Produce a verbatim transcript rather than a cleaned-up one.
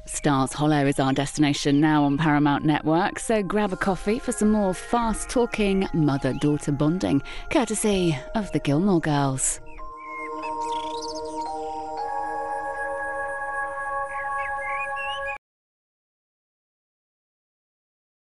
Stars Hollow is our destination now on Paramount Network, so grab a coffee for some more fast-talking mother-daughter bonding, courtesy of the Gilmore Girls.